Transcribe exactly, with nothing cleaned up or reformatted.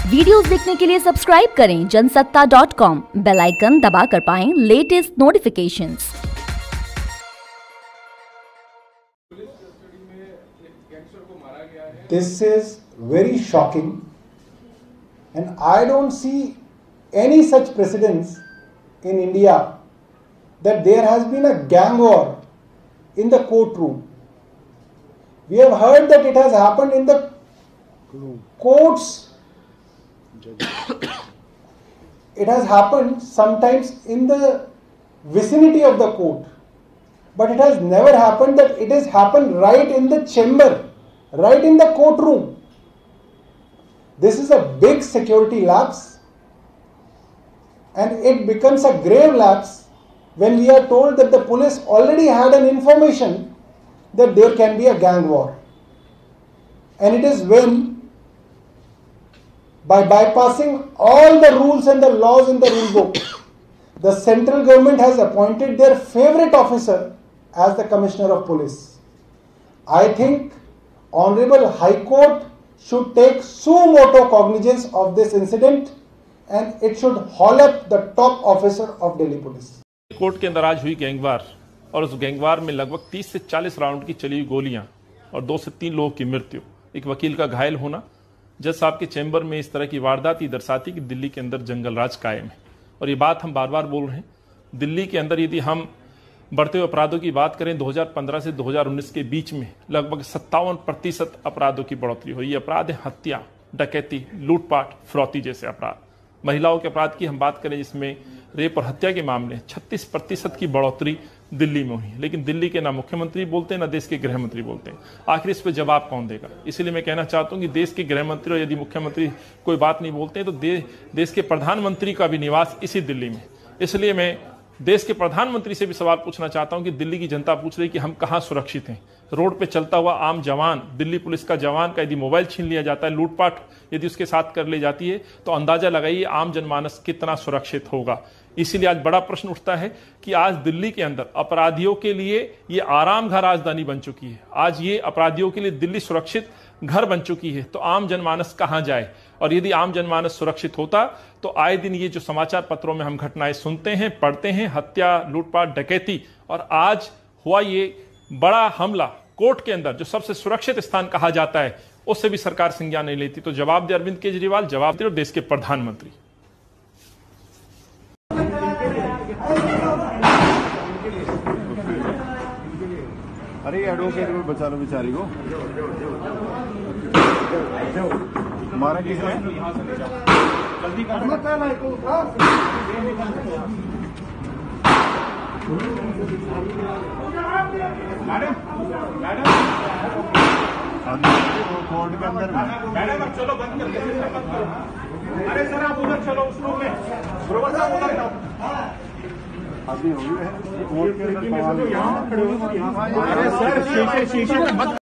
Videos देखने के लिए सब्सक्राइब करें Jansatta dot com, bell icon दबाकर पाएं latest notifications. This is very shocking, and I don't see any such precedents in India that there has been a gang war in the courtroom. We have heard that it has happened in the courts. It has happened sometimes in the vicinity of the court, but it has never happened that it has happened right in the chamber, right in the courtroom. This is a big security lapse, and it becomes a grave lapse when we are told that the police already had an information that there can be a gang war. And it is when, by bypassing all the rules and the laws in the rule book, the central government has appointed their favorite officer as the Commissioner of Police. I think Honorable High Court should take suo motu cognizance of this incident, and it should haul up the top officer of Delhi Police. Court के अंदर आज हुई gang war, और उस gang war में लगभग तीस से चालीस राउंड की चली हुई गोलियां और दो से तीन लोगों की मृत्यु, एक वकील का घायल होना। जज साहब के चैम्बर में इस तरह की वारदात ही दर्शाती कि दिल्ली के अंदर जंगल राज कायम है। और ये बात हम बार बार बोल रहे हैं, दिल्ली के अंदर यदि हम बढ़ते हुए अपराधों की बात करें, दो हज़ार पंद्रह से दो हज़ार उन्नीस के बीच में लगभग सत्तावन प्रतिशत अपराधों की बढ़ोतरी हुई। ये अपराध है हत्या, डकैती, लूटपाट, फिरौती जैसे अपराध। महिलाओं के अपराध की हम बात करें, जिसमें रेप और हत्या के मामले छत्तीस प्रतिशत की बढ़ोतरी दिल्ली में हुई। लेकिन दिल्ली के ना मुख्यमंत्री बोलते हैं, ना देश के गृह मंत्री बोलते हैं। आखिर इस पर जवाब कौन देगा? इसलिए मैं कहना चाहता हूं कि देश के गृह मंत्री और यदि मुख्यमंत्री कोई बात नहीं बोलते हैं, तो दे, देश के प्रधानमंत्री का भी निवास इसी दिल्ली में। इसलिए मैं देश के प्रधानमंत्री से भी सवाल पूछना चाहता हूं कि दिल्ली की जनता पूछ रही कि हम कहां सुरक्षित हैं। रोड पे चलता हुआ आम जवान, दिल्ली पुलिस का जवान का यदि मोबाइल छीन लिया जाता है, लूटपाट यदि उसके साथ कर ली जाती है, तो अंदाजा लगाइए आम जनमानस कितना सुरक्षित होगा। इसीलिए आज बड़ा प्रश्न उठता है कि आज दिल्ली के अंदर अपराधियों के लिए ये आराम घर राजधानी बन चुकी है। आज ये अपराधियों के लिए दिल्ली सुरक्षित घर बन चुकी है, तो आम जनमानस कहां जाए? और यदि आम जनमानस सुरक्षित होता तो आए दिन ये जो समाचार पत्रों में हम घटनाएं सुनते हैं, पढ़ते हैं, हत्या, लूटपाट, डकैती, और आज हुआ ये बड़ा हमला कोर्ट के अंदर जो सबसे सुरक्षित स्थान कहा जाता है, उससे भी सरकार संज्ञान नहीं लेती। तो जवाब दे अरविंद केजरीवाल, जवाब दे और देश के प्रधानमंत्री। अरे एडवोकेट को बचा लो बेचारी को। हमारा किसने जल्दी मैडम मैडम कोर्ट के अंदर मैडम अब चलो बंद करके सिस्टम बंद करो। अरे सर आप उधर चलो, उस रूम में प्रोफेसर साहब उधर जाओ। अभी होगी कोर्ट के अंदर। अरे सर शीशे शीशे में मत